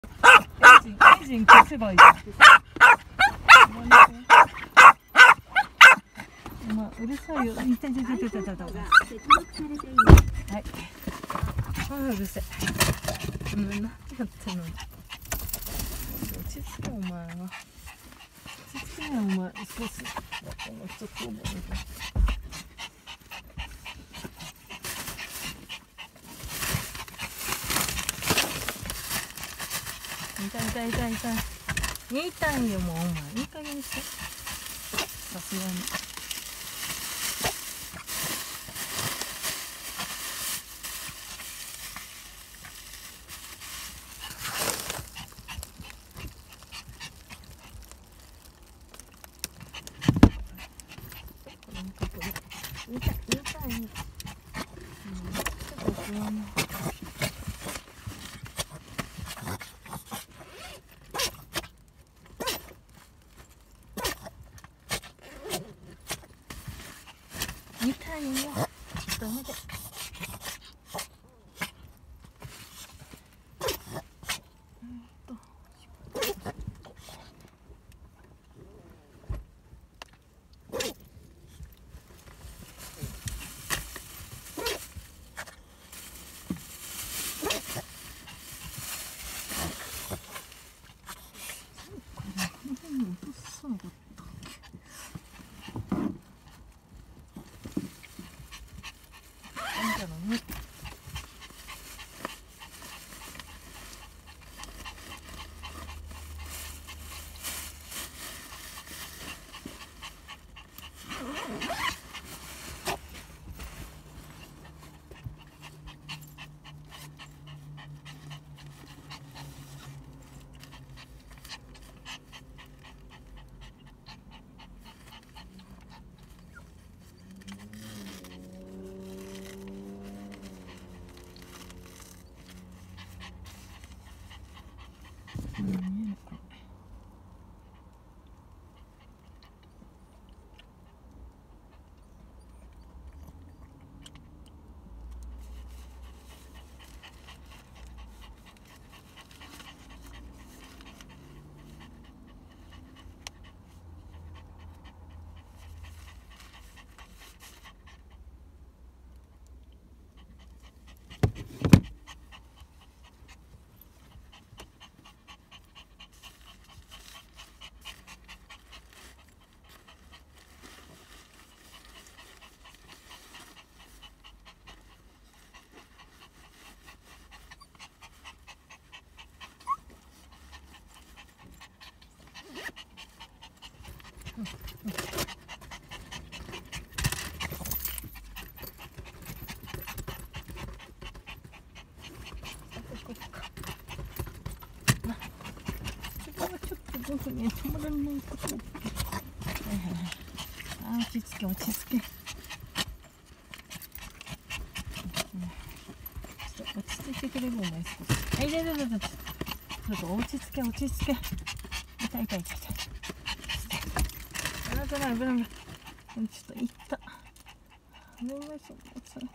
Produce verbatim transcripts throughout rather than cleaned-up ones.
エンジン、エンジン消せばいいじゃん。まあ、うるさいよ。いたいたいたいたいたいた。はい。あ、うるせえ。うん、何やってんの。落ち着けお前は。落ち着けねお前。少し。この人と思う。痛い痛い痛い痛い。痛いよもうお前。いい加減にして。さすがに。痛い痛い。うん、ちょっと不安。痛いよ。ダメだ。僕ね、止まらないこと。はいはいはい。あ、落ち着け、落ち着け。うん、ちょっと落ち着いてくれるお前少し。はい、いやいやいやいや。ちょっと落ち着け、落ち着け。痛い痛い痛い痛い。危ない危ない危ない。ちょっと痛った。ごめんなさい。ちょっと痛い。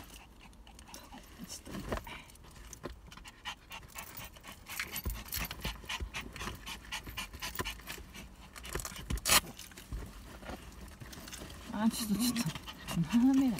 あ、ちょっとちょっと斜めない。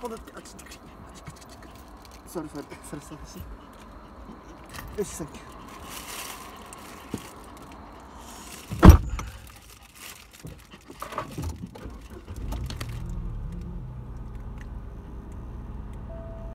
戻ってあっち座る座る座る座るしよしサンキュー